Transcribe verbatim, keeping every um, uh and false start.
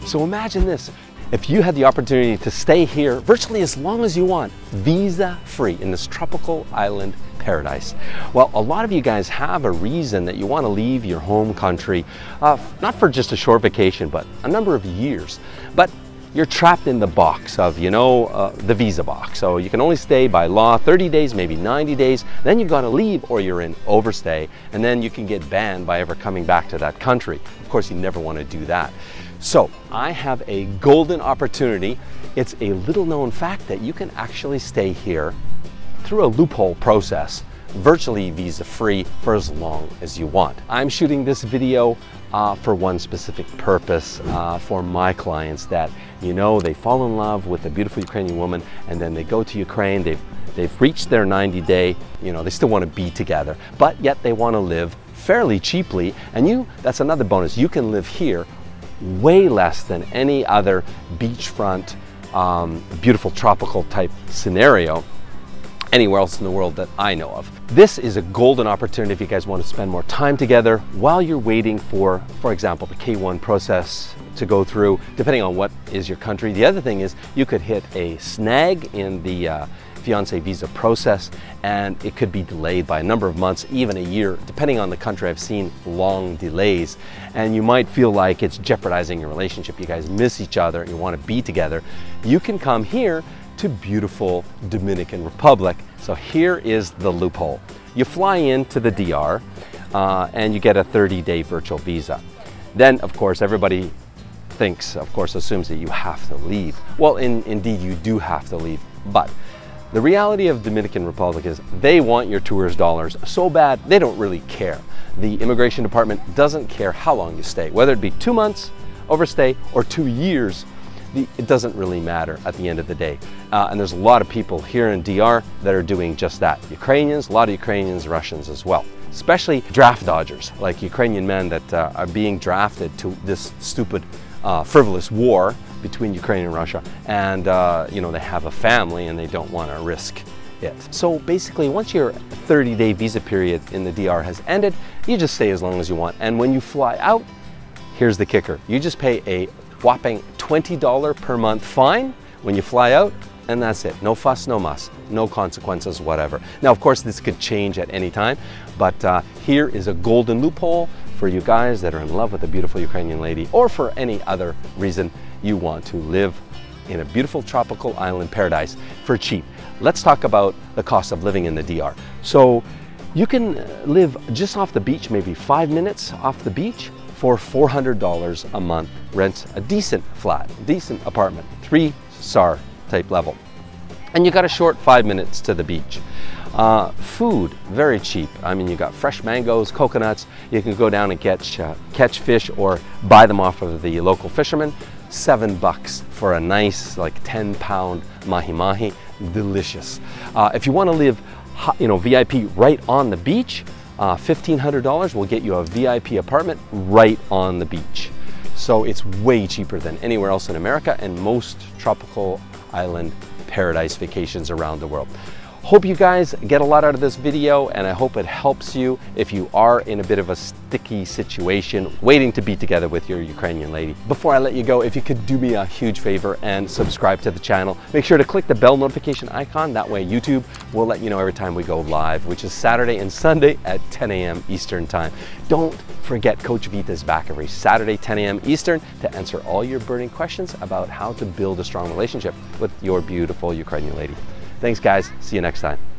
So imagine this. If you had the opportunity to stay here virtually as long as you want, visa-free in this tropical island paradise. Well, a lot of you guys have a reason that you want to leave your home country, uh, not for just a short vacation, but a number of years. But you're trapped in the box of, you know, uh, the visa box. So you can only stay by law thirty days, maybe ninety days, then you've got to leave or you're in overstay, and then you can get banned by ever coming back to that country. Of course, you never want to do that. So I have a golden opportunity. It's a little known fact that you can actually stay here through a loophole process, virtually visa-free for as long as you want. I'm shooting this video uh, for one specific purpose, uh, for my clients that, you know, they fall in love with a beautiful Ukrainian woman and then they go to Ukraine, they've, they've reached their ninety day, you know, they still want to be together, but yet they want to live fairly cheaply. And you, that's another bonus, you can live here way less than any other beachfront, um, beautiful tropical type scenario anywhere else in the world that I know of. This is a golden opportunity if you guys want to spend more time together while you're waiting for, for example, the K one process to go through, depending on what is your country. The other thing is you could hit a snag in the uh, fiancé visa process, and it could be delayed by a number of months, even a year, depending on the country. I've seen long delays, and you might feel like it's jeopardizing your relationship. You guys miss each other and you want to be together. You can come here to beautiful Dominican Republic. So here is the loophole. You fly into the D R uh, and you get a thirty day virtual visa. Then, of course, everybody thinks, of course, assumes that you have to leave. Well, in, indeed, you do have to leave, but the reality of Dominican Republic is they want your tourist dollars so bad, they don't really care. The immigration department doesn't care how long you stay, whether it be two months overstay or two years, the, it doesn't really matter at the end of the day. Uh, and there's a lot of people here in D R that are doing just that. Ukrainians, a lot of Ukrainians, Russians as well. Especially draft dodgers, like Ukrainian men that uh, are being drafted to this stupid, uh, frivolous war between Ukraine and Russia, and uh, you know, they have a family and they don't want to risk it. So basically, once your thirty day visa period in the D R has ended, you just stay as long as you want. And when you fly out, here's the kicker. You just pay a whopping twenty dollars per month fine when you fly out, and that's it. No fuss, no muss, no consequences, whatever. Now, of course, this could change at any time, but uh, here is a golden loophole for you guys that are in love with a beautiful Ukrainian lady, or for any other reason you want to live in a beautiful tropical island paradise for cheap. Let's talk about the cost of living in the D R. So you can live just off the beach, maybe five minutes off the beach, for four hundred dollars a month. Rent a decent flat, decent apartment, three star type level. And you got a short five minutes to the beach. Uh, food, very cheap. I mean, you got fresh mangoes, coconuts. You can go down and catch, uh, catch fish or buy them off of the local fishermen. Seven bucks for a nice, like ten pound mahi-mahi, delicious. Uh, if you want to live, you know, V I P right on the beach, uh, fifteen hundred dollars will get you a V I P apartment right on the beach. So it's way cheaper than anywhere else in America and most tropical island paradise vacations around the world. Hope you guys get a lot out of this video, and I hope it helps you if you are in a bit of a sticky situation waiting to be together with your Ukrainian lady. Before I let you go, if you could do me a huge favor and subscribe to the channel, make sure to click the bell notification icon. That way YouTube will let you know every time we go live, which is Saturday and Sunday at ten A M Eastern time. Don't forget, Coach Vita is back every Saturday, ten A M Eastern, to answer all your burning questions about how to build a strong relationship with your beautiful Ukrainian lady. Thanks, guys. See you next time.